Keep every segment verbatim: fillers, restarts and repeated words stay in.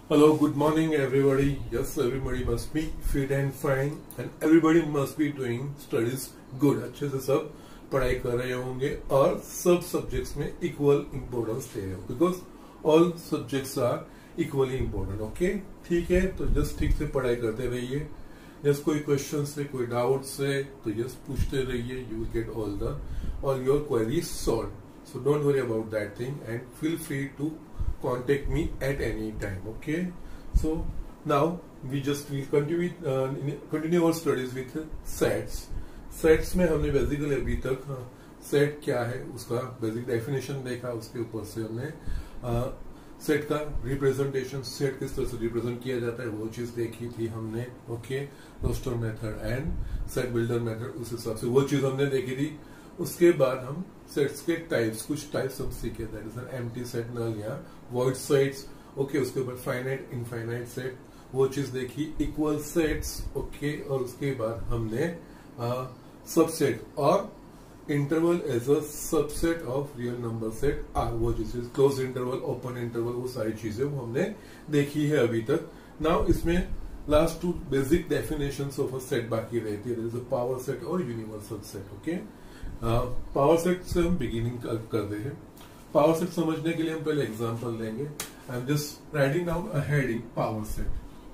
Hello, good morning everybody. Yes, everybody must be fit and fine and everybody must be doing studies good. अच्छे से सब पढ़ाई कर रहे होंगे और सब सब्जेक्ट्स में इक्वल इम्पोर्टेंस दे रहे हो because all subjects are equally important. Okay, ठीक है, तो जस्ट ठीक से पढ़ाई करते रहिए. जस्ट कोई क्वेश्चन से कोई डाउट से तो जस्ट पूछते रहिए. You will get all the all your queries solve. So don't worry about that thing and feel free to contact me at any time. Okay, so now we just will continue uh, continue our studies with sets. Sets में हमने basically अभी तक set क्या है उसका basic definition देखा. उसके ऊपर से हमने सेट का रिप्रेजेंटेशन, सेट किस तरह से रिप्रेजेंट किया जाता है वो चीज देखी थी हमने. Okay, roster method and set builder method, उस हिसाब से वो चीज हमने देखी थी. उसके बाद हम सेट्स के टाइप्स, कुछ टाइप्स हम सीखे. That is an empty set, null या वॉइड सेट्स. ओके, उसके बाद फाइनाइट, इनफाइनाइट सेट, वो चीज देखी. Equal sets. ओके, और उसके बाद हमने सबसेट और interval as a subset of real number set are, वो चीज क्लोज इंटरवल, ओपन इंटरवल, वो सारी चीजें वो हमने देखी है अभी तक. नाउ इसमें last two basic definitions of a set बाकी रहती है. इज अ पावर सेट और universal set. Okay, power set से हम बिगिनिंग कर, करते हैं. पावर सेट समझने के लिए हम पहले एग्जांपल लेंगे. I am just writing down a heading power set.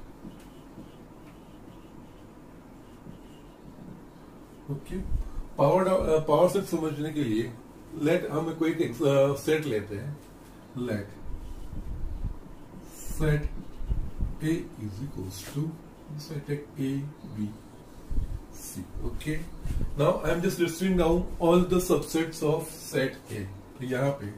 Okay, power power set समझने के लिए लेट हम कोई एक सेट लेते हैं. Let set A is equals to set A B C. Okay, now I am just listing down all the subsets of set A. तो यहाँ पे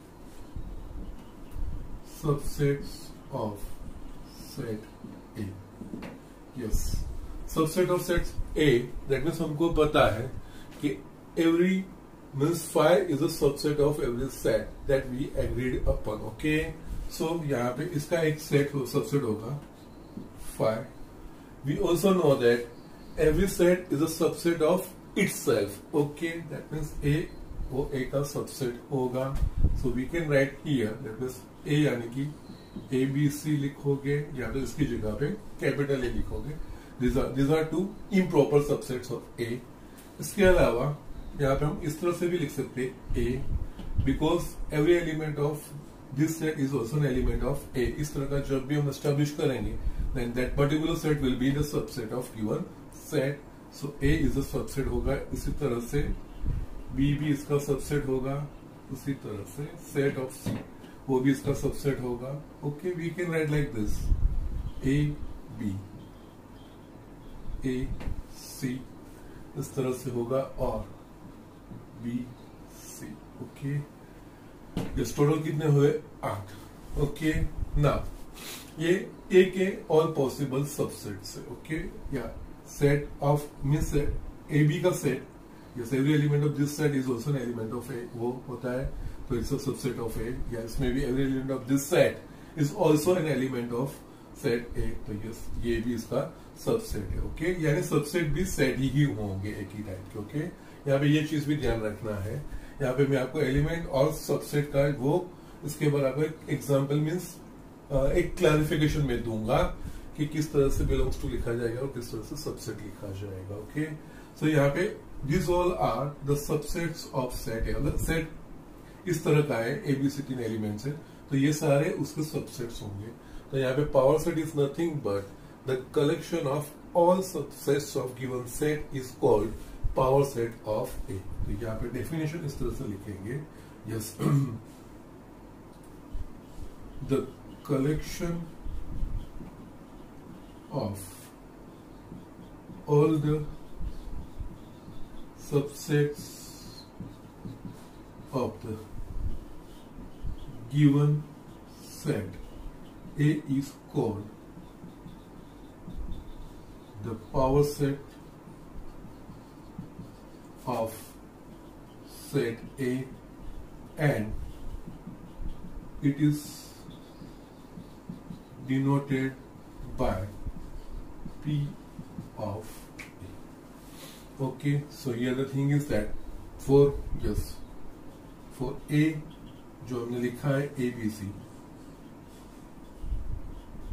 subsets of set A. Yes, subset of set A. That means हमको पता है कि every means five is a subset of every set that we agreed upon. Okay, so यहाँ पे इसका एक सेट हो, सबसेट होगा five. We also know that every set is a subset of itself. Okay, that means A वो A का subset होगा. So we can write here that means A यानी कि A B C लिखोगे या तो इसकी जगह पे कैपिटल A लिखोगे. These are these are two improper subsets of A. इसके अलावा यहाँ पे हम इस तरह से भी लिख सकते हैं A because every element of this set is also an element of A. इस तरह का जब भी हम एस्टेब्लिश करेंगे then that particular set will be the subset of given set. So A is a subset होगा. इसी तरह से B भी इसका सबसेट होगा. उसी तरह से set of C वो भी इसका सबसेट होगा. Okay, we can write like this A B A C इस तरह से होगा और B C. Okay, इस टोटल कितने हुए? आठ. ओके, ना ये ए के ऑल पॉसिबल सबसेट से. ओके, या set of mean set A B का set. Yes, every element of this set is also an element of A, वो होता है तो it's a subset of A. या इसमें भी every element of this set is also an element of set A. तो yes, ये भी इसका सबसेट है. ओके, यानी सबसेट भी सेट ही होंगे एक ही टाइप के. ओके, यहाँ पे ये चीज भी ध्यान रखना है. यहाँ पे मैं आपको एलिमेंट और सबसेट का वो इसके बाद आपको एग्जाम्पल मीन्स एक क्लैरिफिकेशन में दूंगा कि किस तरह से बिलोंग्स टू लिखा जाएगा और किस तरह से सबसेट लिखा जाएगा. ओके, सो यहाँ पे this all are the subsets of set. Set इस तरह का है, एबीसी तीन एलिमेंट्स है तो ये सारे उसके सबसेट्स होंगे. तो यहाँ पे power set is nothing but the collection of all subsets of given set is called power set of A. तो यहाँ पे डेफिनेशन इस तरह से लिखेंगे. Yes, the collection of all the subsets of the given set A is called the power set of set A and it is denoted by P of A. Okay, so here the thing is that for yes for A जो हमने लिखा है A B C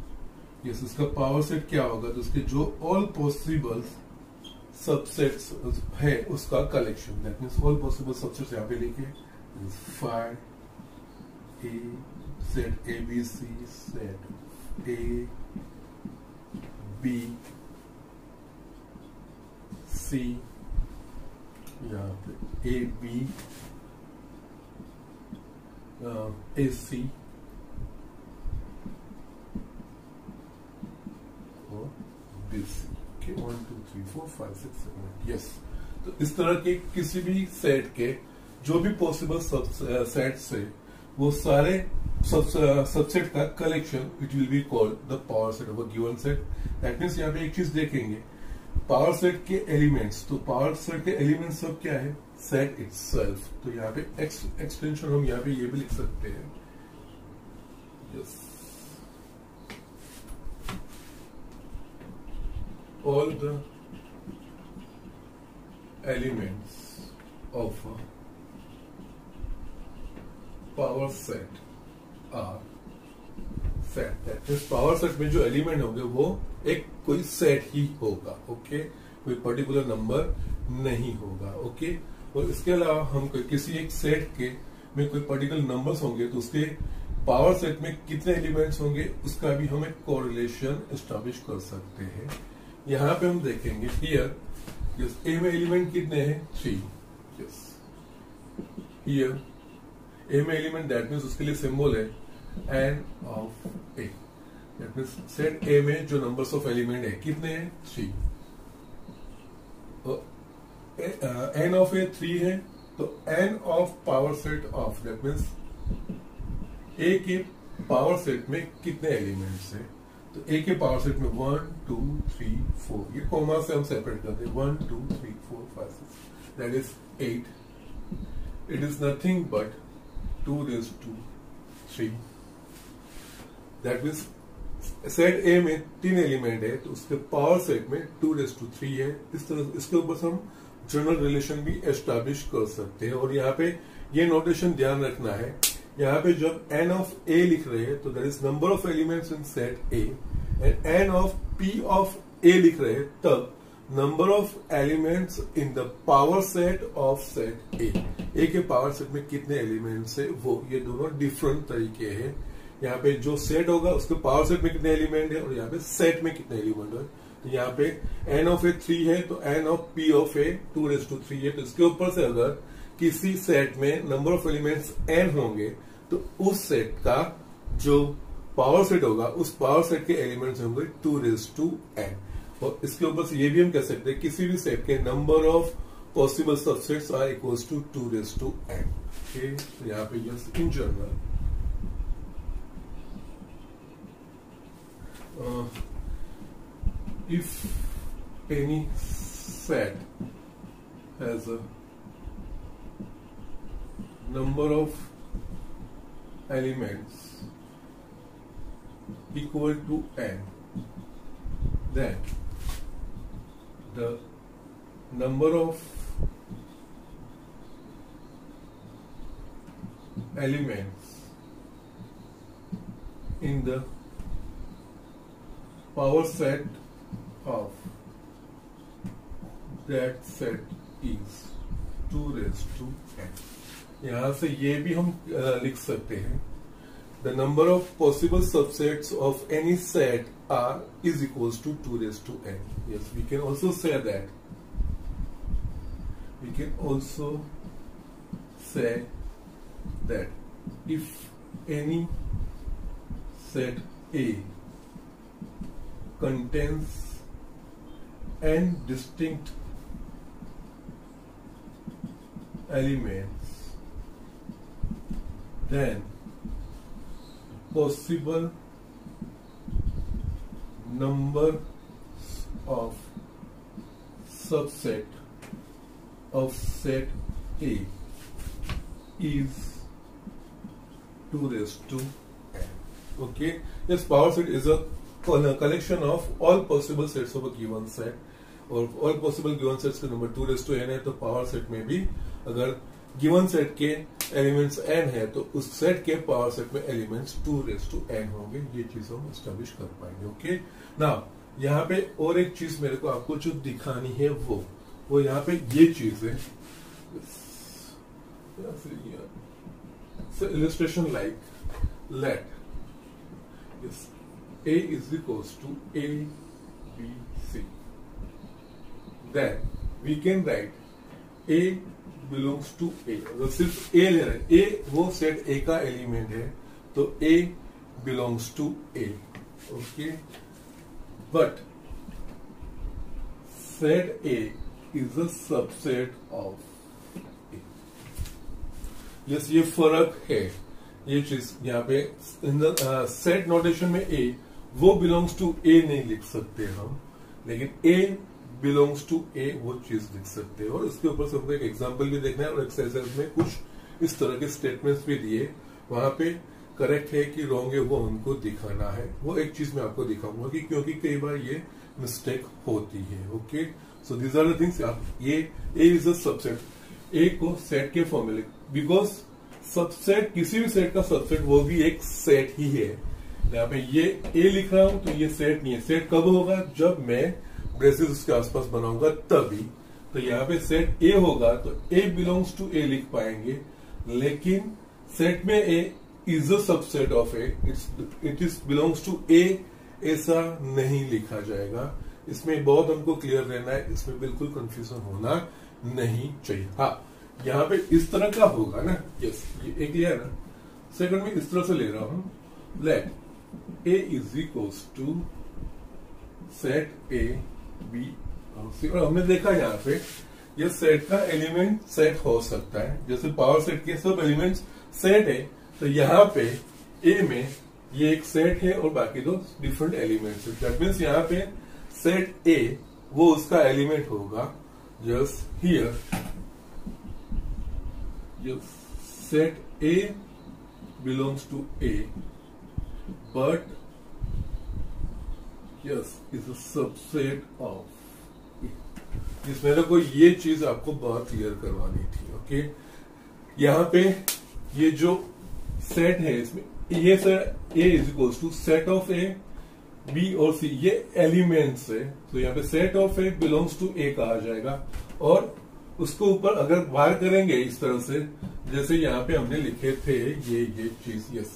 yes, इसका power set क्या होगा, तो उसके जो ऑल पॉसिबल सबसेट्स है उसका collection, that means all possible subsets यहाँ पे लिखे five A set A B C set A B C, यहाँ पे ए बी ए सी और B C, okay, one two three four five six seven, yes. तो इस तरह के किसी भी सेट के जो भी पॉसिबल सेट्स है वो सारे सबसेट का collection it will be called the power set of a given set. That means यहाँ पे एक चीज देखेंगे, पावर सेट के एलिमेंट्स, तो पावर सेट के एलिमेंट्स सब क्या है, सेट इटसेल्फ। तो यहाँ पे एक्सटेंशन हम यहाँ पे ये भी लिख सकते हैं, yes, all the elements of a power set are set, that means power set में जो एलिमेंट होंगे वो एक कोई सेट ही होगा, ओके, कोई पर्टिकुलर नंबर नहीं होगा, ओके। और इसके अलावा हम किसी एक सेट के में कोई पर्टिकुलर नंबर्स होंगे तो उसके पावर सेट में कितने एलिमेंट्स होंगे उसका भी हम एक कोरिलेशन एस्टैब्लिश कर सकते हैं। यहाँ पे हम देखेंगे हियर, यस, ए में एलिमेंट कितने हैं, थ्री, यस, हियर ए में एलिमेंट, दैट मीन्स उसके लिए सिंबल है n of A, that means set A में जो नंबर्स ऑफ एलिमेंट है कितने हैं, three, n of A three है, तो n of power set of, that means A के पावर सेट में कितने एलिमेंट्स हैं, तो ए के पावर सेट में वन टू थ्री फोर, ये कॉमा से हम सेपरेट करते हैं, one two three four five six, that is eight, it is nothing but two raise to three, that means set A में तीन एलिमेंट है तो उसके पावर सेट में टू रेज टू थ्री है। इस तरह इसके ऊपर से हम जनरल रिलेशन भी एस्टैब्लिश कर सकते हैं। और यहाँ पे ये नोटेशन ध्यान रखना है, यहाँ पे जब एन ऑफ ए लिख रहे हैं तो that is number of elements in set A, and n of P of A लिख रहे हैं तब number of elements in the power set of set A, A के पावर सेट में कितने एलिमेंट्स है वो, ये दोनों डिफरेंट तरीके हैं। यहाँ पे जो सेट होगा उसके पावर सेट में कितने एलिमेंट है और यहाँ पे सेट में कितने एलिमेंट है, तो यहाँ पे एन ऑफ ए थ्री है तो n of P of A two raise to three है, तो इसके ऊपर से अगर किसी सेट में नंबर ऑफ एलिमेंट्स एन होंगे तो उस सेट का जो पावर सेट होगा उस पावर सेट के एलिमेंट्स होंगे टू रेज टू एन। और इसके ऊपर से ये भी हम कह सकते हैं किसी भी सेट के number of possible subsets are equals to two raise to n, okay. तो यहाँ पे just in general if any set has a number of elements equal to n, then the number of elements in the power set of that set is two raised to n। यहां से ये भी हम uh, लिख सकते हैं the number of possible subsets of any set R is equals to two raised to n। Yes, we can also say that we can also say that if any set A contains n distinct elements, then possible number of subset of set A is two raised to n, okay। Yes, power set is a collection of all possible sets of a given set, और all possible given sets का number two raise to n है तो power set में भी अगर given set के elements n है तो उस सेट के पावर सेट में elements two raise to n होंगे। ये चीज हम एस्टेब्लिश कर पाएंगे। ओके नाउ यहाँ पे और एक चीज मेरे को आपको जो दिखानी है वो वो यहाँ पे ये चीज है। Illustration like let A is equals to A, B, C. Then we can write A belongs to A. अगर सिर्फ A ले रहे हैं, A वो सेट A का एलिमेंट है तो A belongs to A. Okay, but set A is a subset of A. Yes, ये फर्क है। ये चीज यहाँ पे इन द सेट नोटेशन में A वो बिलोंग्स टू ए नहीं लिख सकते हम, लेकिन ए बिलोंग्स टू ए वो चीज लिख सकते हैं। और इसके ऊपर से हमको एक एग्जांपल भी देखना है और एक्सरसाइज में कुछ इस तरह के स्टेटमेंट्स भी दिए, वहां पे करेक्ट है कि रॉन्ग है वो उनको दिखाना है। वो एक चीज मैं आपको दिखाऊंगा कि क्योंकि कई बार ये मिस्टेक होती है। Okay so these are the things. आप ये ए इज अ सबसेट, ए को सेट के फॉर्म में लिख, बिकॉज सबसेट किसी भी सेट का सबसेट वो भी एक सेट ही है। यहाँ पे ये ए लिख रहा हूं तो ये सेट नहीं है। सेट कब होगा? जब मैं ब्रेसेस उसके आसपास बनाऊंगा तभी। तो यहाँ पे सेट ए होगा तो ए बिलोंग्स टू ए लिख पाएंगे, लेकिन सेट में A is a subset of A, it's it is belongs to A ऐसा नहीं लिखा जाएगा। इसमें बहुत हमको क्लियर रहना है, इसमें बिल्कुल कंफ्यूजन होना नहीं चाहिए। हाँ यहाँ पे इस तरह का होगा ना, यस ये एक क्लियर है। सेकंड में इस तरह से ले रहा हूं, let A is equals to set A B और C। और हमने देखा यहाँ पे ये सेट का एलिमेंट सेट हो सकता है, जैसे पावर सेट के सब एलिमेंट्स सेट है तो यहाँ पे A में ये एक सेट है और बाकी दो डिफरेंट एलिमेंट्स है। दैट मीन्स यहाँ पे सेट A वो उसका एलिमेंट होगा। Just here set A belongs to A but yes is a subset of A। इस मेरे को ये चीज आपको बहुत क्लियर करवानी थी। ओके यहाँ पे ये जो सेट है इसमें ये set A is equals to set of A, B और C ये एलिमेंट्स है, तो यहाँ पे set of A belongs to A कहा जाएगा। और उसको ऊपर अगर बाहर करेंगे इस तरह से, जैसे यहाँ पे हमने लिखे थे ये ये चीज, यस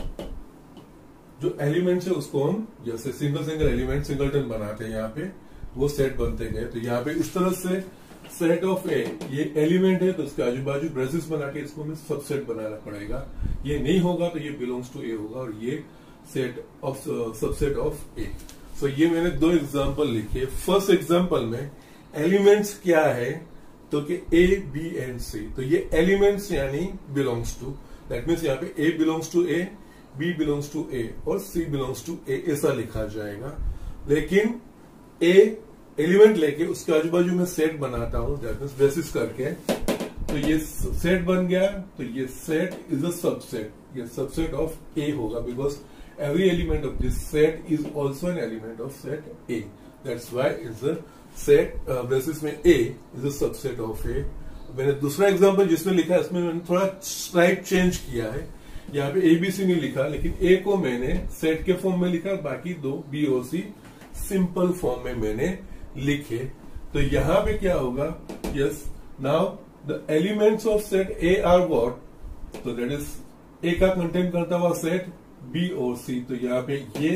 जो एलिमेंट्स है उसको हम जैसे सिंगल सिंगल एलिमेंट सिंगलटन बनाते हैं, यहाँ पे वो सेट बनते गए। तो यहाँ पे इस तरह से सेट ऑफ ए ये एलिमेंट है तो उसके आजू बाजू ब्रेसेस बना के इसको हमें सबसेट बनाना पड़ेगा। ये नहीं होगा तो ये बिलोंग्स टू ए होगा और ये set of subset of A. So ये मैंने दो एग्जांपल लिखे। फर्स्ट एग्जांपल में एलिमेंट्स क्या है तो कि ए बी एंड सी, तो ये एलिमेंट्स यानी बिलोंग्स टू, दैट मीन्स यहाँ पे A belongs to A, B belongs to A और सी बिलोंग्स टू ए ऐसा लिखा जाएगा। लेकिन ए एलिमेंट लेके उसके आजू बाजू में सेट बनाता हूं, दैट मीन्स बेसिस करके, तो ये सेट बन गया। तो ये सेट इज अ सबसेट, ये सबसेट ऑफ ए होगा because every element of this set is also an element of set A. That's why is a set basis में A is a subset of A. मैंने दूसरा example जिसमें लिखा है इसमें मैंने थोड़ा स्लाइड चेंज किया है। यहाँ पे एबीसी नहीं लिखा, लेकिन ए को मैंने सेट के फॉर्म में लिखा, बाकी दो बी और सी सिंपल फॉर्म में मैंने लिखे। तो यहाँ पे क्या होगा, yes now the elements of set A are what, तो दैट इज ए का कंटेंट करता हुआ सेट बी और सी। तो यहाँ पे ये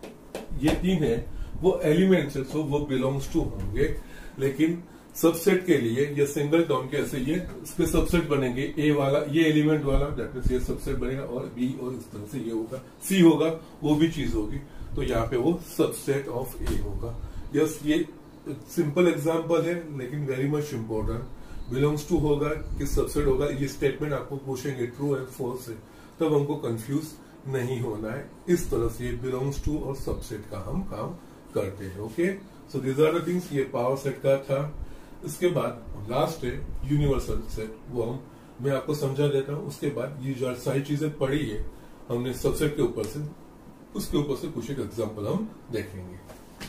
ये तीन है वो एलिमेंट्स है, सो वो बिलोंग्स टू होंगे। लेकिन सबसेट के लिए ये सिंगल टर्म के ऐसे ये इसके सबसेट बनेंगे, ए वाला ये एलिमेंट वाला दैट मींस ये सबसेट बनेगा और बी और इस तरह से ये होगा, सी होगा वो भी चीज होगी। तो यहाँ पे वो सबसेट ऑफ ए होगा। यस ये सिंपल एग्जांपल है लेकिन very much important. Belongs to होगा कि सबसेट होगा, ये स्टेटमेंट आपको पूछेंगे ट्रू है फॉल्स है, तब हमको कंफ्यूज नहीं होना है। इस तरह से बिलोंग्स टू और सबसेट का हम काम करते हैं। Okay so these are the things. ये पावर सेट का था। इसके बाद लास्ट है यूनिवर्सल सेट, वो हम मैं आपको समझा देता हूं। उसके बाद ये जो सारी चीजें पढ़ी है हमने सबसेट के ऊपर से, उसके ऊपर से कुछ एक एग्जांपल हम देखेंगे।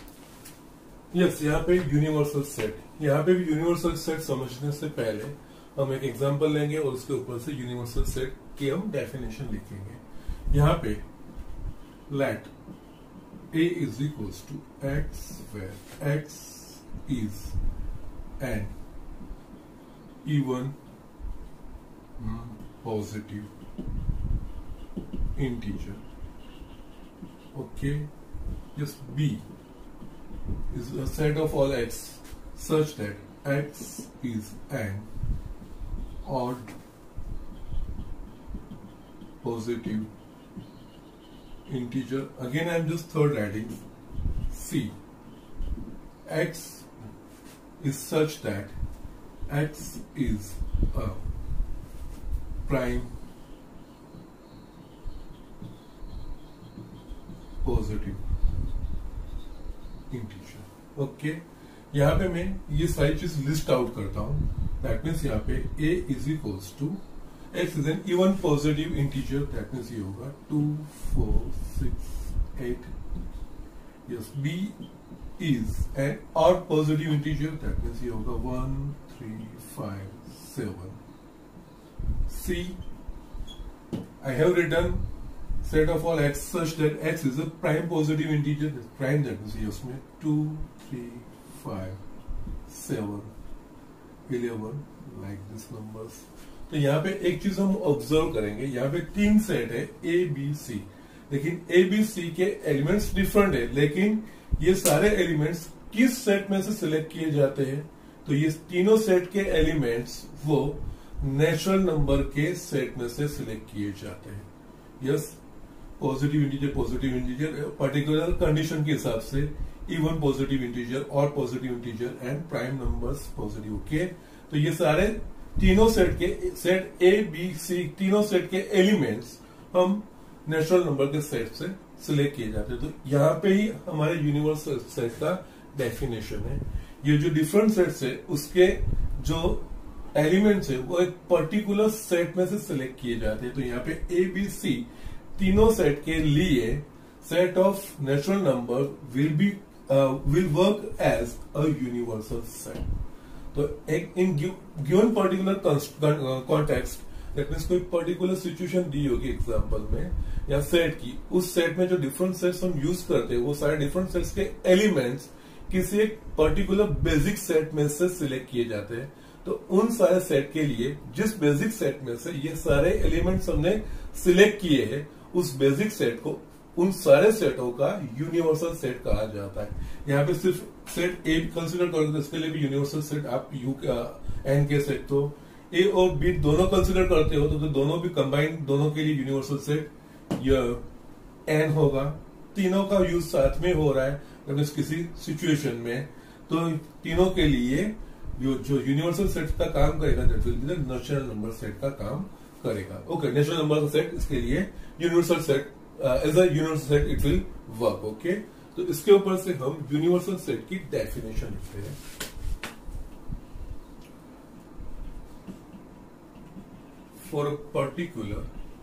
यस यहाँ पे यूनिवर्सल सेट, यहाँ पे भी यूनिवर्सल सेट समझने से पहले हम एक एग्जांपल लेंगे और उसके ऊपर से यूनिवर्सल सेट की हम डेफिनेशन लिखेंगे। यहाँ पे let A is equals to X where X is an even positive integer. Okay, just B is a set of all X such that X is an odd positive integer. Again, I am just third writing. C. X is such that X is a prime positive integer. Okay. यहाँ पे मैं ये सारी चीज list out करता हूँ। That means यहाँ पे A is equals to X is an even positive integer. That means ये होगा two four six eight. Yes, B is an odd positive integer. That means ये होगा one three five seven. C, I have written set of all X such that X is a prime positive integer. That's prime, that means ये उसमें two three five seven eleven like this numbers. तो यहाँ पे एक चीज हम observe करेंगे, यहाँ पे तीन सेट है ए बी सी, लेकिन ए बी सी के एलिमेंट्स डिफरेंट है, लेकिन ये सारे एलिमेंट्स किस सेट में से सिलेक्ट किए जाते हैं? तो ये तीनों सेट के एलिमेंट्स वो नेचुरल नंबर के सेट में से सिलेक्ट किए जाते हैं. Yes, positive integer positive integer particular condition के हिसाब से इवन पॉजिटिव इंटीजर और positive integer and prime numbers positive. Okay, तो ये सारे तीनों सेट के सेट ए बी सी तीनों सेट के एलिमेंट्स हम नेचुरल नंबर के सेट से सिलेक्ट किए जाते हैं. तो यहाँ पे ही हमारे यूनिवर्सल सेट का डेफिनेशन है. ये जो डिफरेंट सेट्स है उसके जो एलिमेंट्स है वो एक पर्टिकुलर सेट में से सिलेक्ट किए जाते हैं. तो यहाँ पे ए बी सी तीनों सेट के लिए set of natural number will be will work as a universal set. तो एक in given particular context, that means कोई पर्टिकुलर सिचुएशन दी होगी एग्जांपल में या सेट की, उस सेट में जो डिफरेंट सेट्स हम यूज करते हैं वो सारे डिफरेंट सेट्स के एलिमेंट्स किसी एक पर्टिकुलर बेसिक सेट में से सिलेक्ट किए जाते हैं. तो उन सारे सेट के लिए जिस बेसिक सेट में से ये सारे एलिमेंट्स हमने सिलेक्ट किए हैं, उस बेसिक सेट को उन सारे सेटों का यूनिवर्सल सेट कहा जाता है. यहाँ पे सिर्फ सेट ए कंसिडर करोगे तो इसके लिए भी यूनिवर्सल सेट आप यू एन के सेट, तो ए और बी दोनों कंसिडर करते हो तो, तो दोनों भी कंबाइंड दोनों के लिए यूनिवर्सल सेट एन होगा. तीनों का यूज साथ में हो रहा है किसी सिचुएशन में, तो तीनों के लिए जो यूनिवर्सल सेट का काम करेगा that will be the natural number set का काम करेगा. ओके, नेचुरल नंबर सेट इसके लिए universal set as a universal set it will work. Okay, तो इसके ऊपर से हम यूनिवर्सल सेट की डेफिनेशन लिखते हैं. For a particular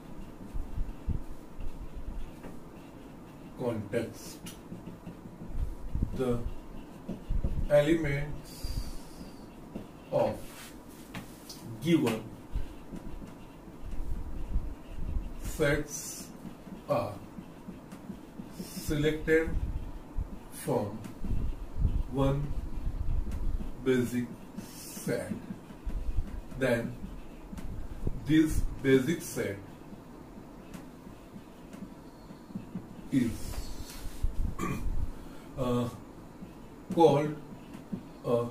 context, the elements of given sets are selected from one basic set. Then this basic set is uh, called a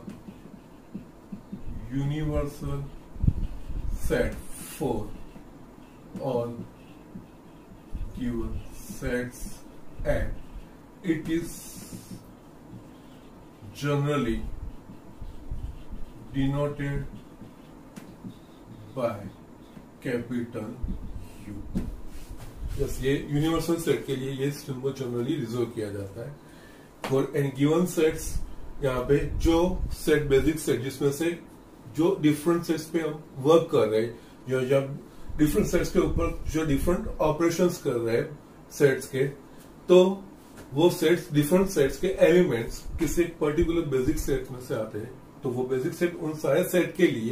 universal set for all given sets, and it is generally denoted by capital U. यस, ये universal set के लिए ये symbol generally reserve किया जाता है. For an given sets, यहाँ पे जो सेट बेसिक सेट जिसमें से जो डिफरेंट सेट्स पे हम वर्क कर रहे हैं, जो जब डिफरेंट सेट्स के ऊपर जो डिफरेंट ऑपरेशंस कर रहे हैं सेट्स के, तो वो सेट्स डिफरेंट सेट्स के एलिमेंट्स किसी एक पर्टिकुलर बेसिक सेट में से आते हैं. तो वो बेसिक सेट उन सारे सेट के लिए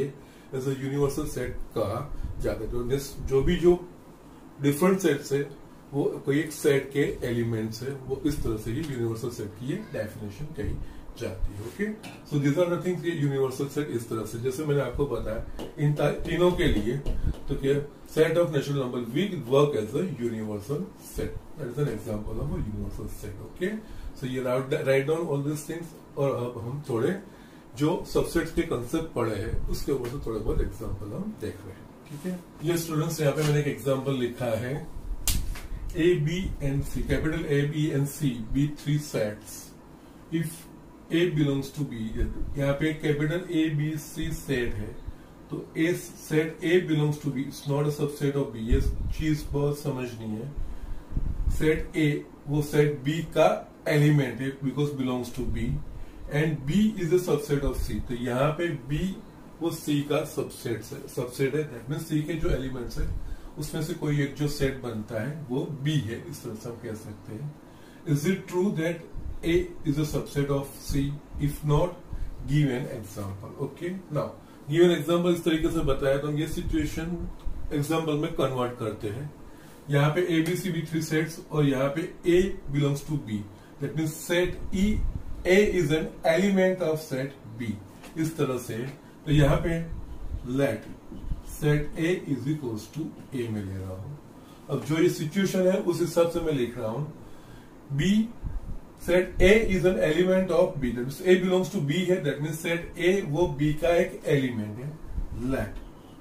एज अ यूनिवर्सल सेट कहा जाता है। तो जो भी जो डिफरेंट सेट्स है वो कोई एक सेट के एलिमेंट्स है, वो इस तरह से ही यूनिवर्सल सेट की ये डेफिनेशन कही जाती है। Okay, so this are the things, ये यूनिवर्सल सेट इस तरह से, जैसे मैंने आपको बताया इन तीनों के लिए, तो क्या set of natural number we work as a universal set, that is an example of a universal set. Okay, so ये write down all this things, और अब हम थोड़े जो सबसेट्स के कंसेप्ट पढ़े हैं उसके ऊपर से थोड़े बहुत एग्जांपल हम देख रहे हैं। ठीक है, ये स्टूडेंट्स यहाँ पे मैंने एक एग्जांपल लिखा है, A, B and C, capital A, B and C, be three sets. If A belongs to B, यहाँ पे capital A, B, C set है, तो A set A belongs to B, it's not a subset of B, ये चीज बहुत समझनी है। Set A वो सेट B का एलिमेंट है, because belongs to B, and B is a subset of C, तो यहाँ पे B वो C का सबसेट है, सबसेट है, that means C के जो एलिमेंट्स है उसमें से कोई एक जो सेट बनता है वो B है, इस तरह से हम कह सकते हैं। Is it true that A is a subset of C? If not, give an example. Okay, now give an example इस तरीके से बताया, तो हम ये सिचुएशन एग्जांपल में कन्वर्ट करते हैं। यहाँ पे A, B, C, B three sets, और यहाँ पे A belongs to B, that means set E, A is an element of set B, इस तरह से। तो यहाँ पे let set A is equals to A में ले रहा हूं। अब जो ये सिचुएशन है उस हिसाब से मैं लिख रहा हूं, B set A is an element of B, that means A belongs to B है, दैट मींस सेट A वो B का एक एलिमेंट है। लेट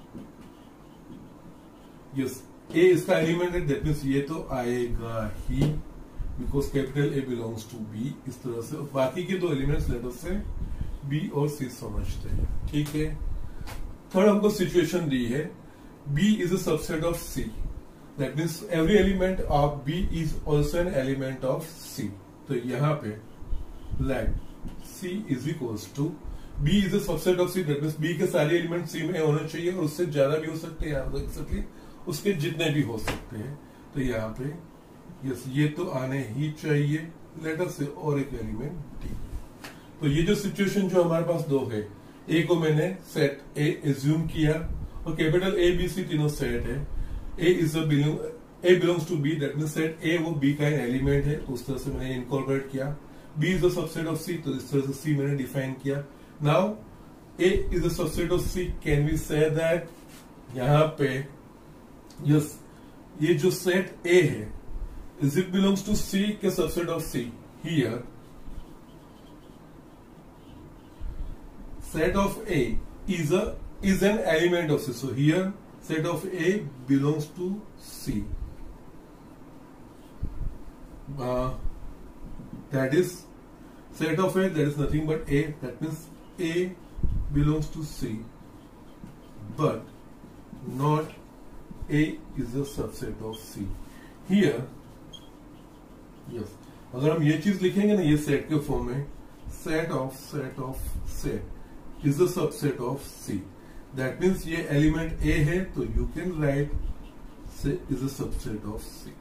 यस A इसका एलिमेंट है, दैट मींस ये तो आएगा ही, because capital A belongs to B, इस तरह से। बाकी के दो एलिमेंट्स लेटर से B और C समझते हैं। ठीक है, थर्ड हमको सिचुएशन दी है, B is a subset of C, that means every element of B is also an element of C। तो यहाँ पे let C is equals to B is a subset of C, that means B के सारे element C में होने चाहिए, और उससे ज्यादा भी हो सकते हैं, यहाँ एक्सेप्टली उसके जितने भी हो सकते हैं। तो यहाँ पे यस ये तो आने ही चाहिए, लेटर से और एक एलिमेंट D। तो ये जो सिचुएशन जो हमारे पास दो है, ए को मैंने सेट ए एज्यूम किया, और कैपिटल ए बी सी तीनों सेट है। A is a belong A belongs to B, that means set A वो बी का एलिमेंट है, तो उस तरह से मैंने इनकॉर्पोरेट किया। B is a subset of C, तो इस तरह से सी मैंने डिफाइन किया। Now A is a subset of C, can we say that यहाँ पे यस ये जो सेट ए है, is it belongs to C के subset of C? Here set of A is a is an element of C. So here set of A belongs to C. Uh, that is set of A, that is nothing but A. That means A belongs to C, but not A is a subset of C. Here, yes. अगर हम ये चीज लिखेंगे ना ये set के form में, set of set of set is a subset of C. That means ये एलिमेंट A है, तो you can write say is a subset of C.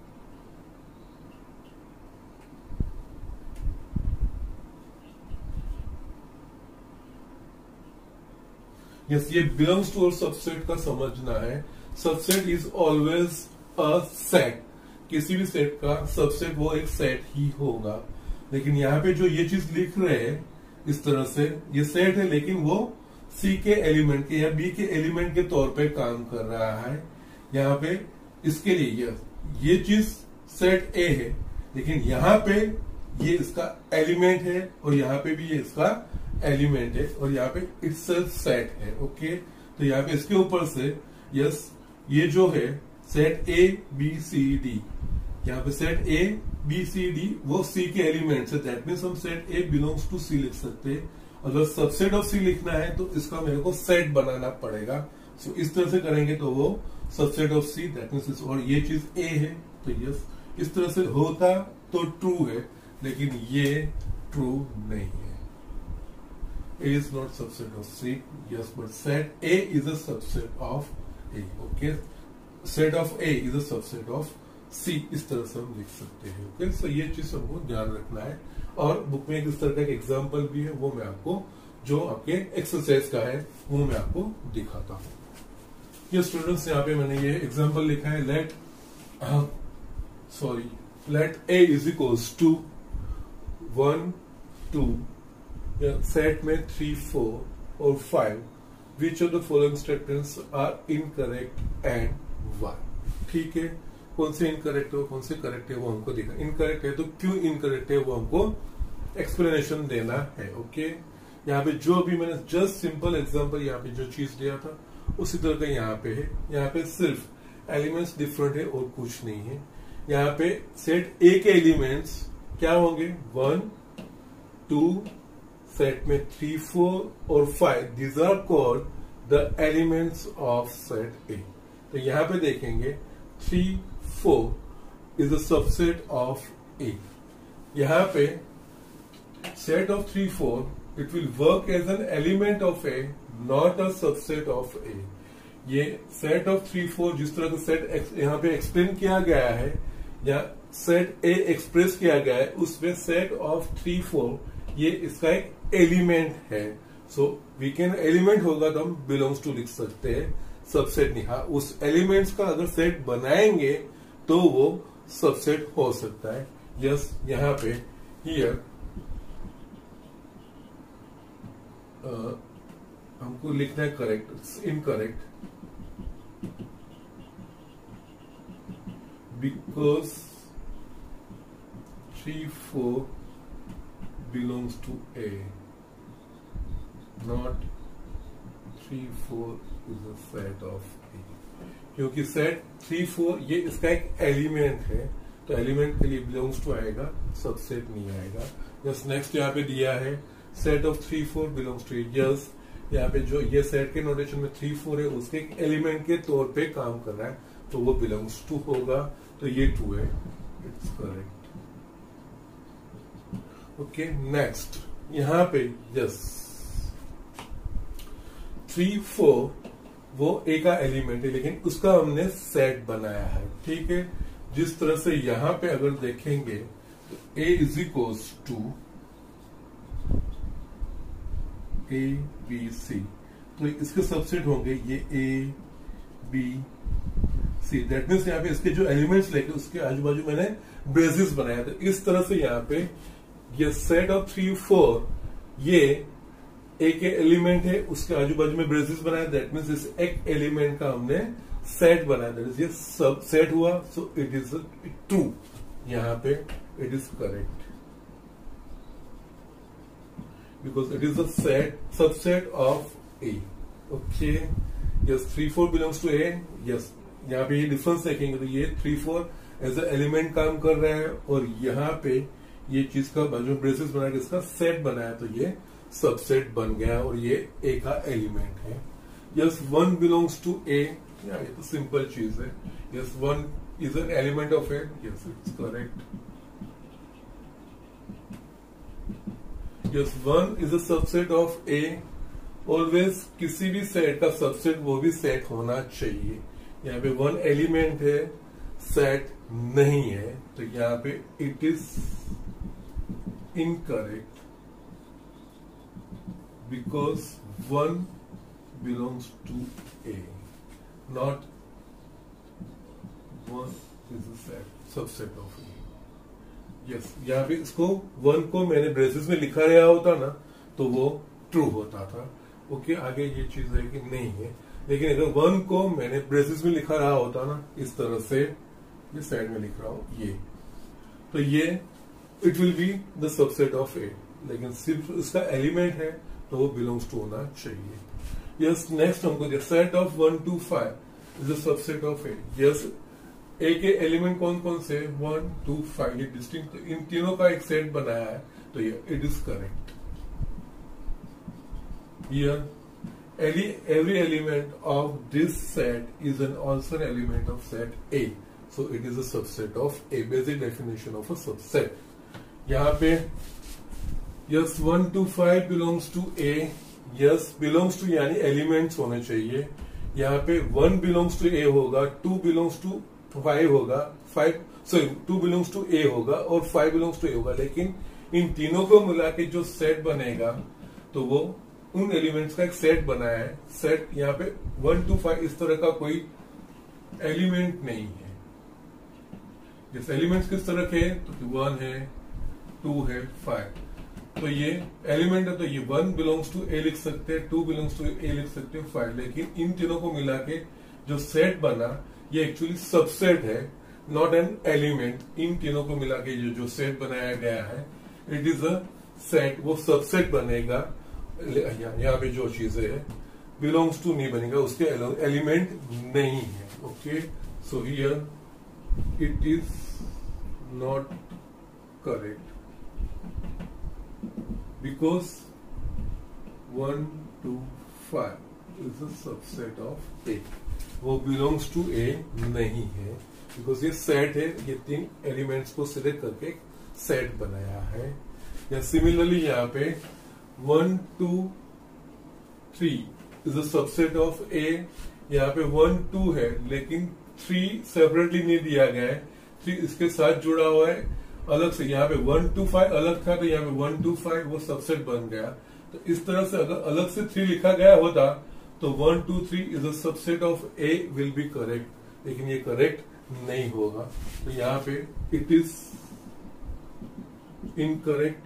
Yes, ये belongs to और subset का समझना है। Subset is always a set. किसी भी सेट का सबसेट वो एक सेट ही होगा, लेकिन यहाँ पे जो ये चीज लिख रहे हैं इस तरह से, ये सेट है लेकिन वो सी के एलिमेंट के या बी के एलिमेंट के तौर पे काम कर रहा है। यहाँ पे इसके लिए ये ये चीज सेट ए है, लेकिन यहाँ पे ये इसका एलिमेंट है, और यहाँ पे भी ये इसका एलिमेंट है, और यहाँ पे इट्सेल्फ सेट है। ओके, तो यहाँ पे इसके ऊपर से यस ये जो है set A B C D, यहाँ पे set A B C D वो सी के एलिमेंट्स है, दैट मीन्स हम set A belongs to C लिख सकते हैं। अगर सबसेट ऑफ सी लिखना है तो इसका मेरे को सेट बनाना पड़ेगा। सो so, इस तरह से करेंगे तो वो subset of C, that means और ये चीज ए है, तो यस इस तरह से होता तो ट्रू है, लेकिन ये ट्रू नहीं है। A is not subset of C, yes, but set A is a subset of A. Okay, set of A is a subset of C, इस तरह से हम लिख सकते हैं। ओके, सो ये चीज हमको ध्यान रखना है, और बुक में इस तरह का एक एग्जाम्पल भी है, वो मैं आपको जो आपके एक्सरसाइज का है वो मैं आपको दिखाता हूं। ये स्टूडेंट्स यहाँ पे मैंने ये एग्जांपल लिखा है, let sorry let A is equals to one two, set में थ्री फोर और five, which of the following statements are incorrect and why. ठीक है, कौन से इनकरेक्ट है कौन से करेक्ट है वो हमको देखना। इनकरेक्ट है तो क्यों इनकरेक्ट है वो हमको एक्सप्लेनेशन देना है। ओके, यहाँ पे जो अभी मैंने जस्ट सिंपल एग्जांपल यहाँ पे जो चीज दिया था उसी तरह का यहाँ पे है। यहाँ पे सिर्फ एलिमेंट्स डिफरेंट है और कुछ नहीं है। यहाँ पे सेट ए के एलिमेंट्स क्या होंगे, वन टू, सेट में थ्री फोर और five, these are called the elements of set A. तो यहाँ पे देखेंगे three four is a subset of A. यहाँ पे set of three four it will work as an element of A, not a subset of A. ये set of three four जिस तरह का सेट यहाँ पे एक्सप्लेन किया गया है या सेट ए एक्सप्रेस किया गया है, उसमें सेट ऑफ थ्री फोर ये इसका एक एलिमेंट है। सो वी कैन एलिमेंट होगा तो हम बिलोंग्स टू लिख सकते हैं, सबसेट नहीं। हाँ, उस एलिमेंट्स का अगर सेट बनाएंगे तो वो सबसेट हो सकता है। यस, यहाँ पे हियर uh, हमको लिखना है correct, incorrect, because three four belongs to A, not three four is a set of A. क्योंकि सेट थ्री फोर ये इसका एक एलिमेंट है, तो एलिमेंट के लिए बिलोंग्स टू आएगा, सबसेट नहीं आएगा। यस, नेक्स्ट यहाँ पे दिया है set of three four belongs to A. Yes, यहाँ पे जो ये सेट के नोटेशन में थ्री फोर है उसके एक एलिमेंट के तौर पे काम कर रहा है, तो वो बिलोंग्स टू होगा, तो ये टू है, इट्स करेक्ट। ओके, नेक्स्ट यहाँ पे यस थ्री फोर वो ए का एलिमेंट है लेकिन उसका हमने सेट बनाया है। ठीक है, जिस तरह से यहां पे अगर देखेंगे तो A is equals to A B C, तो इसके सबसेट होंगे ये A B C. That means यहाँ पे इसके जो एलिमेंट्स लेके उसके आजू बाजू मैंने ब्रेसेस बनाया था। इस तरह से यहाँ पे ये सेट ऑफ थ्री फोर ये ए के एलिमेंट है, उसके आजू बाजू में ब्रेसेस बनाया, दैट मीन्स इस एक एलिमेंट का हमने सेट बनाया, दैट इज ये सब सेट हुआ, सो इट इज ट्रू। यहाँ पे it is correct because it is a set subset of A. Okay, yes, three four belongs to A. Yes, यहाँ पे ये डिफरेंस देखेंगे तो ये three four as a element काम कर रहा है और यहाँ पे ये चीज का बाजू ब्रेसेस बनाया इसका सेट बनाया, तो ये सबसेट बन गया और ये ए का एलिमेंट है। Yes, one belongs to A, ये तो सिंपल चीज है। Yes, one is an element of A. Yes, it's correct. Yes, one is a subset of A. Always किसी भी सेट का सबसेट वो भी सेट होना चाहिए। यहाँ पे वन एलिमेंट है, सेट नहीं है, तो यहाँ पे it is incorrect because one belongs to A, not one is a set, subset of A. Yes, यहाँ पे इसको वन को मैंने ब्रेसेस में लिखा रहा होता ना तो वो ट्रू होता था। ओके, आगे ये चीज है कि नहीं है, लेकिन अगर वन को मैंने ब्रेसेस में लिखा रहा होता ना इस तरह से, ये साइड में लिख रहा हूं ये, तो ये it will be the subset of A, लेकिन सिर्फ इसका एलिमेंट है तो वो बिलोंग्स टू होना चाहिए। यस, नेक्स्ट हमको set of one two five is a subset of A. Yes, A के एलिमेंट कौन कौन से, वन टू फाइव, ये डिस्टिंक्ट, इन तीनों का एक सेट बनाया है, तो ये it is correct. Here every element of this set is an also an element of set A, so it is a subset of A. Basic definition of a subset. यहाँ पे yes one to five belongs to A. yes belongs to यानी elements होने चाहिए। यहाँ पे one belongs to A होगा, two belongs to five होगा, five sorry two belongs to A होगा और five belongs to A होगा, लेकिन इन तीनों को मिला के जो सेट बनेगा तो वो उन एलिमेंट्स का एक सेट बनाया है। सेट यहाँ पे वन टू फाइव इस तरह का कोई एलिमेंट नहीं है। जैसे एलिमेंट्स किस तरह के हैं, तो वन है, टू है, फाइव, तो ये एलिमेंट है, तो ये वन बिलोंग्स टू ए लिख सकते हैं, टू बिलोंग्स टू ए लिख सकते हैं, फाइव। लेकिन इन तीनों को मिला के जो सेट बना ये एक्चुअली सबसेट है, नॉट एन एलिमेंट। इन तीनों को मिला के जो जो सेट बनाया गया है इट इज अ सेट, वो सबसेट बनेगा। यहाँ पे जो चीजें है बिलोंग्स टू नहीं बनेगा, उसके एलिमेंट नहीं है। Okay, so here it is not correct because one two five is a subset of A, वो बिलोंग्स टू ए नहीं है बिकॉज ये सेट है। ये तीन एलिमेंट्स को सिलेक्ट करके सेट बनाया है। या सिमिलरली यहाँ पे one two three is a subset of A. यहाँ पे वन टू है लेकिन थ्री सेपरेटली नहीं दिया गया है, थ्री इसके साथ जुड़ा हुआ है अलग से। यहाँ पे वन टू फाइव अलग था तो यहाँ पे वन टू फाइव वो सबसेट बन गया। तो इस तरह से अगर अलग से थ्री लिखा गया होता तो one two three is a subset of A will be correct, लेकिन ये करेक्ट नहीं होगा। तो यहाँ पे it is incorrect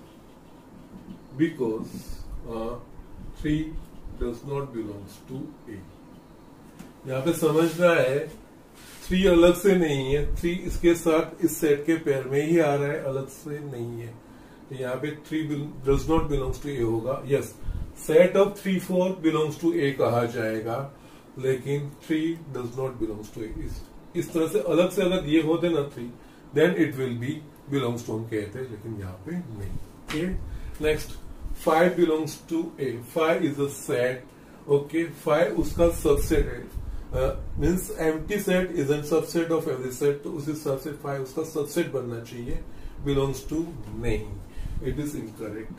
because three does not belongs to A. यहाँ पे समझना है थ्री अलग से नहीं है, थ्री इसके साथ इस सेट के पेयर में ही आ रहा है, अलग से नहीं है। तो यहाँ पे three does not belongs to A होगा। Yes, set of three four belongs to A कहा जाएगा, लेकिन three does not belongs to A. इस, इस तरह से अलग से अगर ये होते ना three, then it will be belongs to हम कहते, लेकिन यहाँ पे नहीं। Okay, next five belongs to A. Five is a set. Okay, five उसका सबसेट है, means empty set is an subset of every set. तो उस हिसाब से फाइव उसका सबसेट बनना चाहिए, बिलोंग्स टू नहीं। It is incorrect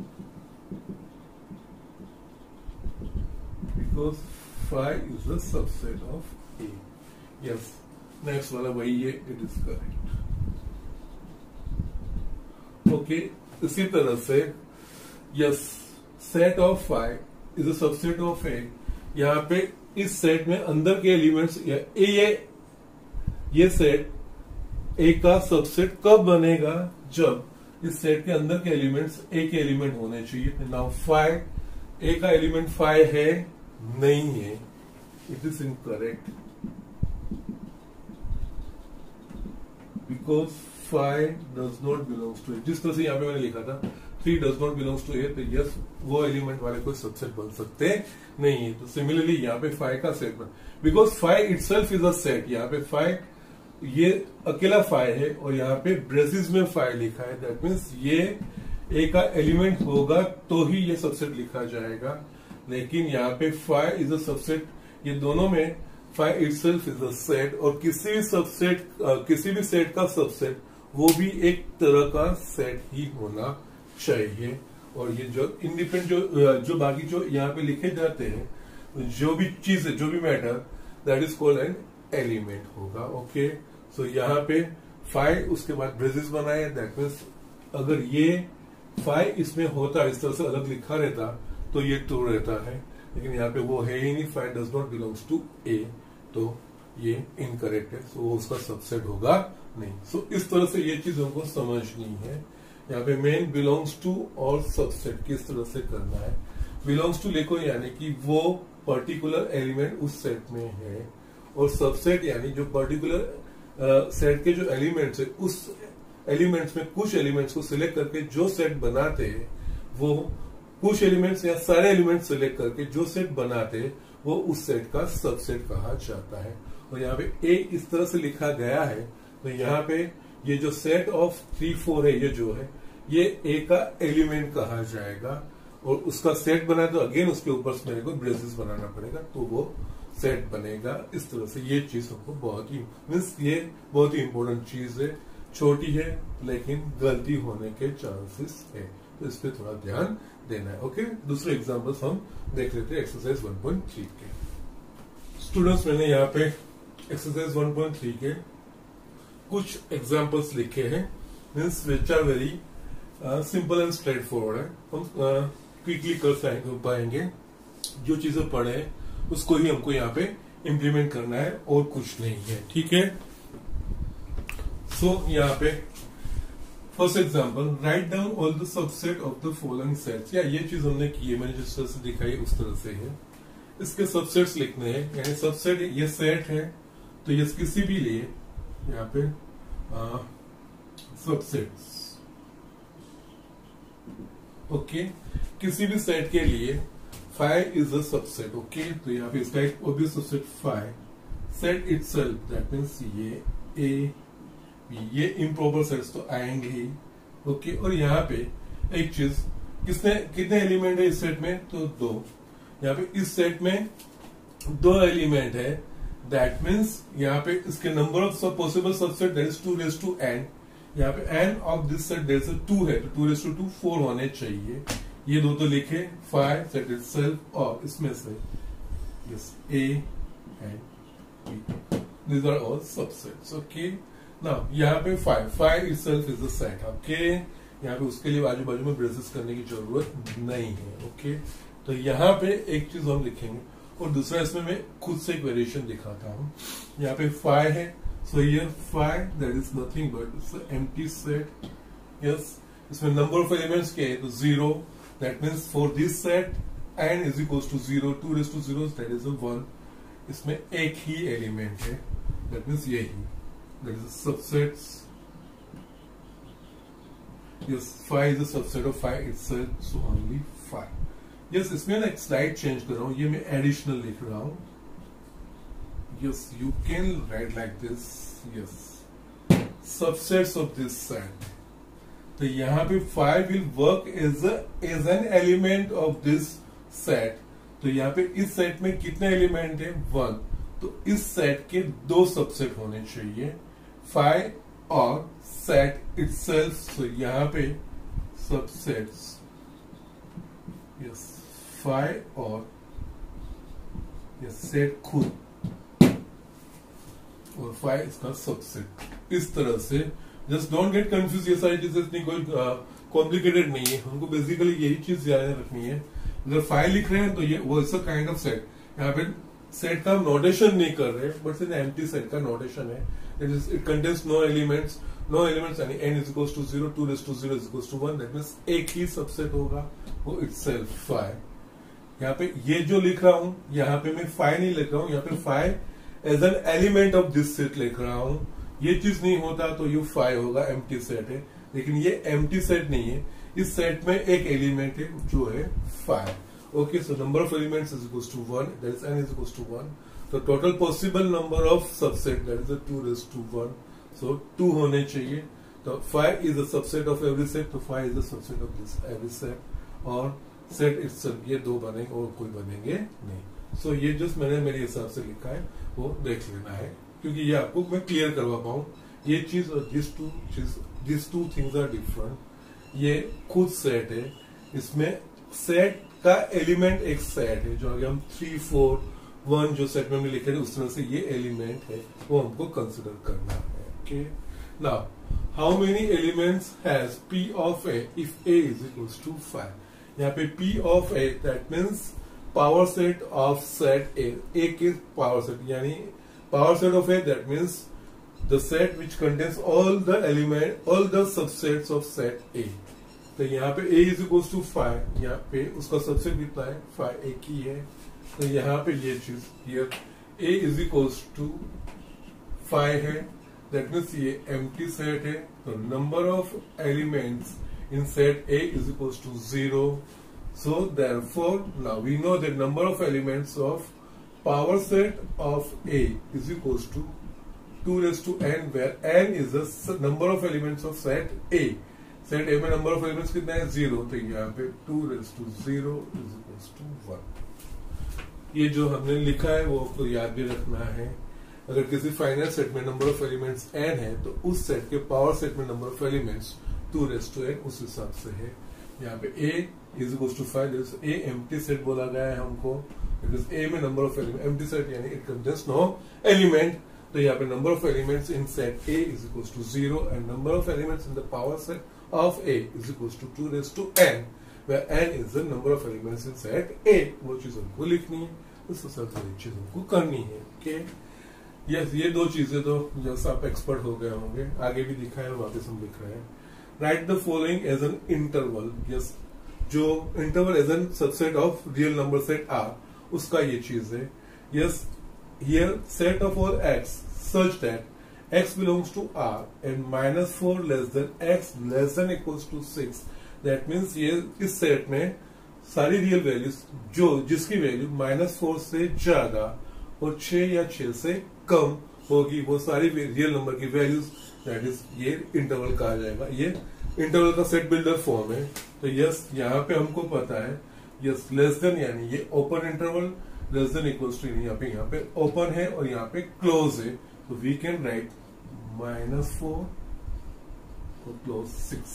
because five is the subset of A. Yes, next वाला वही है, इट इज करेक्ट। ओके, इसी तरह से yes, set of five is a subset of A. यहाँ पे इस सेट में अंदर के एलिमेंट्स या ए, ये ये सेट ए का सबसेट कब बनेगा, जब इस सेट के अंदर के एलिमेंट्स ए के एलिमेंट होने चाहिए। नाउ फाइव, ए का एलिमेंट फाइव है नहीं है, it is incorrect because five does not belongs to A. जिस तरह से यहाँ पे मैंने लिखा था three does not belongs to A, तो यस वो एलिमेंट वाले कोई सबसेट बन सकते नहीं है। तो सिमिलरली यहाँ पे फाइव का सेट बन, because five itself is a set. यहाँ पे फाइव ये अकेला फाइव है और यहाँ पे ब्रेसिस में फाइव लिखा है, दैट मीन्स ये ए का एलिमेंट होगा तो ही ये सबसेट लिखा जाएगा। लेकिन यहाँ पे फाइव इज अ सबसेट, ये दोनों में five itself is a set, और किसी भी सबसेट किसी भी सेट का सबसेट वो भी एक तरह का सेट ही होना चाहिए। और ये जो इंडिपेंडेंट जो जो बाकी जो यहाँ पे लिखे जाते हैं, जो भी चीज जो भी matter, that is called an element होगा। ओके, सो यहाँ पे फाइव उसके बाद ब्रेसिस बनाए, दैट मीन्स अगर ये फाइव इसमें होता, इस तरह से अलग लिखा रहता तो ये टू रहता है, लेकिन यहाँ पे वो है ही नहीं, five does not belongs to A, तो ये इनकरेक्ट है, सो वो उसका सबसेट होगा नहीं। सो so, इस तरह से ये चीज हमको समझनी है। यहाँ पे मेन बिलोंग्स टू और सबसेट किस तरह से करना है। बिलोंग्स टू लिखो यानी कि वो पर्टिकुलर एलिमेंट उस सेट में है, और सबसेट यानी जो पर्टिकुलर सेट के जो एलिमेंट्स है उस एलिमेंट्स में कुछ एलिमेंट्स को सिलेक्ट करके जो सेट बनाते हैं, वो कुछ एलिमेंट्स या सारे एलिमेंट्स सिलेक्ट करके जो सेट बनाते हैं वो उस सेट का सबसेट कहा जाता है। और यहाँ पे ए इस तरह से लिखा गया है, तो यहाँ पे ये जो सेट ऑफ थ्री फोर है, ये जो है ये ए का एलिमेंट कहा जाएगा, और उसका सेट बना तो अगेन उसके ऊपर से मेरे को ब्रेसिस बनाना पड़ेगा, तो वो सेट बनेगा। इस तरह से ये चीज हमको बहुत ही मीन्स ये बहुत ही इंपॉर्टेंट चीज है, छोटी है लेकिन गलती होने के चांसेस है, तो इस पे थोड़ा ध्यान देना है। ओके, दूसरे एग्जांपल्स हम देख लेते हैं एक्सरसाइज वन पॉइंट थ्री के। स्टूडेंट्स, मैंने यहाँ पे एक्सरसाइज वन पॉइंट थ्री के कुछ एग्जांपल्स लिखे हैं, means which are very simple and straightforward है। हम क्विकली कर पाएंगे। जो चीजें पढ़े हैं उसको ही हमको यहाँ पे इम्प्लीमेंट करना है और कुछ नहीं है, ठीक है। सो so, यहाँ पे first example, write down all the subset of the following sets. या ये चीज हमने की है, मैंने जिस तरह से दिखाई उस तरह से है। इसके सबसेट्स लिखने हैं, यानी सबसेट ये सेट है तो ये किसी भी लिए यहाँ पे सबसेट्स, ओके, किसी भी सेट के लिए five is a subset, okay. तो यहाँ पे इसका एक obvious subset five, set itself that means ये ए ये इम्प्रॉपर सेट्स तो आएंगे ही, ओके। और यहाँ पे एक चीज, किसने कितने एलिमेंट है इस सेट में, तो दो। यहाँ पे इस सेट में दो एलिमेंट है, दैट मीन्स यहाँ पे इसके नंबर ऑफ सब possible subset that is two raise to n. यहाँ पे n of this set that is two है, तो two raise to two four होने चाहिए। ये दो तो लिखे, फाइव सेट इटसेल्फ, और इसमें से yes A and B, these are all subsets, okay. Now यहाँ पे five five itself is a set, okay. यहाँ पे उसके लिए आजू बाजू में ब्रेसेस करने की जरूरत नहीं है, ओके। तो यहाँ पे एक चीज हम लिखेंगे, और दूसरा इसमें मैं खुद से एक वेरिएशन दिखाता हूँ। यहाँ पे फाइव है, so here five that is nothing but it's empty set, yes. इसमें नंबर ऑफ एलिमेंट्स क्या है, तो zero, that means for this set n is equals to zero, two raise to zero that is a one. इसमें एक ही element है, that means यही, that is a subsets. Yes, five is a subset of five itself, so only five. Yes, इसमें ना एक slide change कर रहा हूँ, ये मैं एडिशनल लिख रहा हूँ। Yes, you can write like this. Yes, subsets of this set. तो यहाँ पे five will work as a as an element of this set. तो यहाँ पे इस सेट में कितने एलिमेंट है, वन। तो इस सेट के दो सबसेट होने चाहिए, फाइव और सेट इटसेल्फ। सो यहाँ पे सबसेट्स, यस, फाइव और यस सेट खुद, और फाइव इसका सबसेट। इस तरह से जस्ट डोंट गेट कंफ्यूज, ये सारी चीजें इतनी कोई कॉम्प्लिकेटेड नहीं है, हमको बेसिकली यही चीज याद रखनी है। अगर फाइव लिख रहे हैं तो ये वो it's a kind of set. यहाँ पे सेट का नोटेशन नहीं कर रहे, बट इन एम्प्टी सेट का नोटेशन है, it is it contains no elements, no elements यानी n is equals to zero, two raise to zero is equals to one, that means एक ही सबसेट होगा, वो इटसेल्फ फाइव। यहाँ पे ये जो लिख रहा हूं, यहाँ पे मैं फाइव नहीं लिख रहा हूं, यहाँ पे five as an element of this set लिख रहा हूं। ये चीज नहीं होता तो ये फाइव होगा, एम्प्टी सेट है, लेकिन ये एम्प्टी सेट नहीं है, इस सेट में एक एलिमेंट है जो है five, okay. So number of elements is equals to one, that is n is equals to one. So total possible number of subset, that is a two raised to one, so two होने चाहिए। तो five is a subset of every set, तो five is a subset of this every set, और set itself ये दो बनेंगे और कोई बनेंगे नहीं। so ये just मैंने मेरे हिसाब से लिखा है, वो देख लेना है, क्योंकि ये आपको मैं क्लियर करवा पाऊँ। ये चीज और दिस टू चीज, this two things are different. ये खुद सेट है, इसमें सेट का एलिमेंट एक सेट है, जो आगे हम थ्री फोर वन जो सेट में हमने लिखे थे उस तरह से ये एलिमेंट है, वो हमको कंसिडर करना है, okay. Now how many elements has P of A if A is equals to five. यहाँ पे P of A that means power set of set A, A के पावर सेट, यानी power set of A that means the set which contains all the element all the subsets of set A. तो यहाँ पे a is equals to five, यहाँ पे उसका subset कितना है, फाइव, एक ही है। तो यहाँ पे ये चीज here a is equals to five है, दैट मीन्स ये एम्प्टी सेट है। तो number of elements in set a is equals to zero. So therefore now we know that number of elements of power set of a is equals to two raise to n, where n is the number of elements of set a। Set A में number of elements कितना है, zero, तो यहाँ पे two raise to zero is equals to one. ये जो हमने लिखा है वो आपको याद भी रखना है। अगर किसी फाइनल सेट में नंबर ऑफ एलिमेंट्स एन है तो उस सेट के पावर सेट में number of elements two raise to n उस हिसाब से है। यहाँ पे A is equals to five, A empty set बोला गया है हमको, बिकॉज ए में number of element, empty set यानी इट कंटेन्स नो एलिमेंट। तो यहाँ पे number of elements in set A is equals to zero and number of elements in the power set of A is equals to two raised to n, where n is the number of elements in set A। वो चीज हमको लिखनी है, उसको सबसे बड़ी चीज हमको करनी है। ओके यस, ये दो चीजें तो जैसे आप एक्सपर्ट हो गए होंगे, आगे भी दिखा है वापस हम लिख रहे हैं। Write the following as an interval. Yes, जो interval as an subset of real number set R, उसका ये चीज है। Yes, here set of all x such that x belongs to R and minus four less than x less than equals to six। That means ये इस set में सारी real values जो जिसकी वैल्यू माइनस फोर से ज्यादा और छह या छह से कम होगी, वो सारी रियल नंबर की वैल्यूज, दैट इज ये इंटरवल कहा जाएगा। ये इंटरवल का सेट बिल्डर फॉर्म है। तो यस, यहाँ पे हमको पता है यस लेस देन यानी ये open interval, less than equals to यहाँ पे यहाँ पे ओपन है और यहाँ पे क्लोज है। तो we can write minus four और क्लोज सिक्स,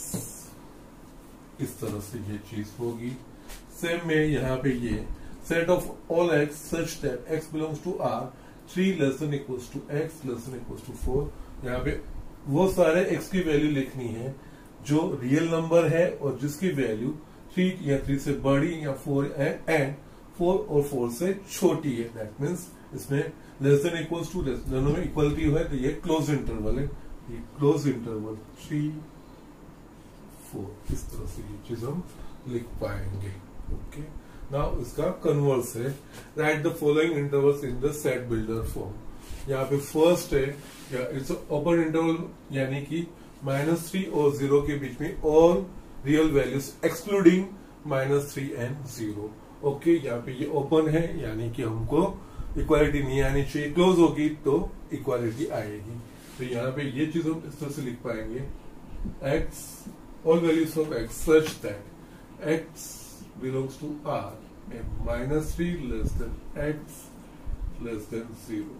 इस तरह से ये चीज होगी। सेम में यहाँ पे ये set of all x such that x belongs to R three less than equals to x less than equals to four. यहाँ पे वो सारे एक्स की वैल्यू लिखनी है जो रियल नंबर है और जिसकी वैल्यू थ्री या थ्री से बड़ी या फोर एंड फोर और फोर से छोटी है। दैट मीन्स इसमें less than equals to less, दोनों में इक्वलिटी है, तो ये क्लोज इंटरवल है। ये क्लोज इंटरवल थ्री फोर, इस तरह से ये चीज हम लिख पाएंगे। ओके नाउ इसका कन्वर्स है, write the following intervals in the set builder form. यहाँ पे फर्स्ट है या इट्स ओपन इंटरवल, यानी कि माइनस थ्री और जीरो के बीच में all real values excluding minus three and zero. Okay यहाँ पे ये ओपन है, यानी कि हमको इक्वालिटी नहीं आनी चाहिए, क्लोज होगी तो इक्वालिटी आएगी। तो यहाँ पे ये चीज हम इस तरह से लिख पाएंगे, x all values of x such that x belongs to R and minus three less than x less than zero।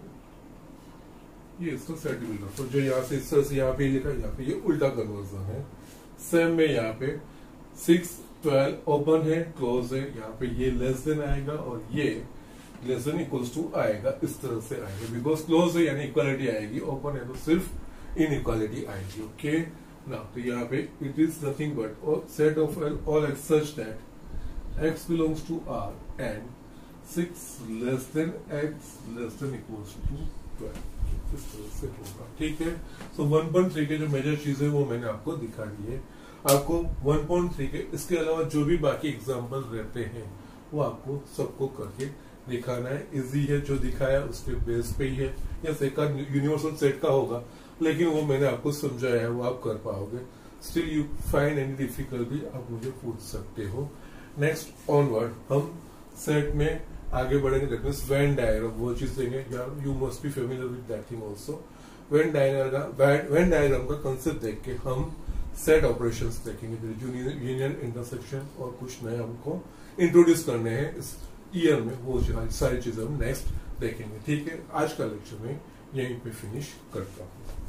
ये इसका सेट बिल्डर। तो जो यहाँ से इस तरह से यहाँ पे लिखा, यहाँ पे ये उल्टा कन्वर्जन है। सेम में यहाँ पे सिक्स ट्वेल्व ओपन है, क्लोज है, यहाँ पे ये लेस देन आएगा और ये लेस देन इक्वल्स टू आएगा, इस तरह से आएगा। बिकॉज क्लोज है यानी इक्वालिटी आएगी, ओपन है तो सिर्फ इनइक्वालिटी आएगी। ओके ना, तो यहाँ पे it is nothing but set of all x such that x belongs to R and six less than x less than equals to twelve, इस तरह से होगा। ठीक है, सो वन पॉइंट थ्री के जो मेजर चीजें वो मैंने आपको दिखा दी है। आपको वन पॉइंट थ्री के इसके अलावा जो भी बाकी एग्जाम्पल रहते हैं वो आपको सबको करके दिखाना है। इजी है, जो दिखाया उसके बेस पे ही है, या सेका यूनिवर्सल सेट का होगा, लेकिन वो मैंने आपको समझाया है, वो आप कर पाओगे। Still you find any difficulty, आप मुझे पूछ सकते हो। नेक्स्ट ऑनवर्ड हम सेट में आगे बढ़ेंगे, दैट मींस वेन डायग्राम, वो चीज देंगे। यार you must be familiar with that thing also. Venn diagram Venn diagram का कंसेप्ट देख के हम सेट ऑपरेशंस देखेंगे, यूनियन, इंटरसेक्शन और कुछ नए हमको इंट्रोड्यूस करने हैं इस ईयर में, वो सारी चीजें हम नेक्स्ट देखेंगे। ठीक है, आज का लेक्चर में यहीं पे फिनिश करता हूँ।